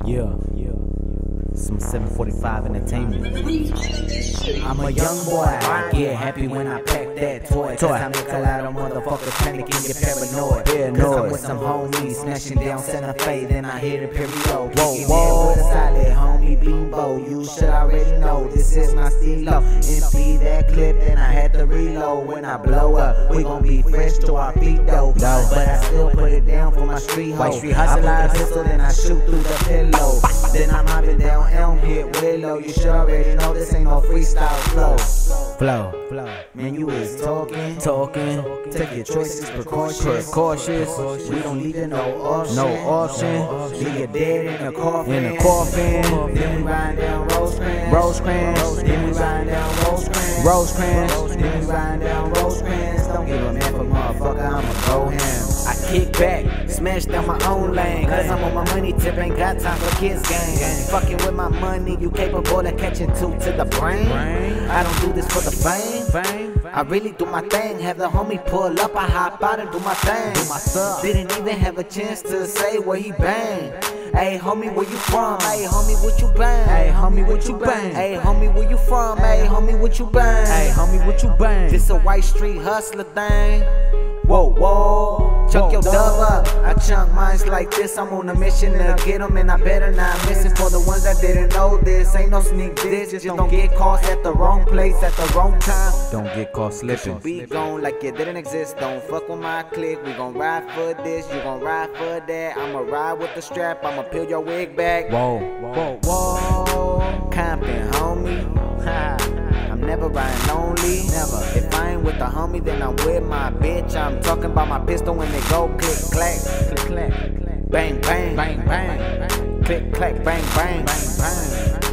Yeah, some 745 entertainment. I'm a young boy, I get happy when I pack that toy. Cause I make a lot of motherfuckers panic and get paranoid. Cause I'm with some homies, smashing down Santa Fe, then I hit a period. Whoa, with a solid homie Bimbo. You should already know, this is my stilo. Empty that clip, then I had to reload. When I blow up, we gon' be fresh to our feet though. But I still put it down for my street hoe. I pull a pistol, then I shoot through the pillow. Then I'm hopping down Elm, hit Willow. You should already know this ain't no freestyle flow. Man, you is talking. Take your choices precautious. We don't need no option. Then you're dead in the coffin. Then we riding down Rosecrans. Then we riding down Rosecrans. Then we riding down Rosecrans. Don't give a man for motherfucker, I'ma go ham. I kick back, smash down my own lane. Cause I'm on my money tip, ain't got time for kids games. Fucking with my money, you capable of catching two to the brain. I don't do this for the fame. I really do my thing. Have the homie pull up, I hop out and do my thing. Didn't even have a chance to say where he bang. Hey homie, where you from? Hey homie, what you bang? Hey homie, what you bang? Hey homie, where you from? Hey homie, what you bang? Hey homie, what you bang? This a white street hustler thing. Whoa, chunk your dub up. I chunk mines like this. I'm on a mission to get them, and I better not miss it. For the ones that didn't know this, ain't no sneak this. Just don't get caught at the wrong place at the wrong time. Don't get caught slipping. Be gone like it didn't exist. Don't fuck with my clique. We gon' ride for this, you gon' ride for that. I'ma ride with the strap, I'ma peel your wig back. Whoa. Compton, homie. I'm never riding lonely, never. If I ain't with the homie, then I'm with my bitch. I'm talking about my pistol when they go click clack, bang bang, click clack, bang bang.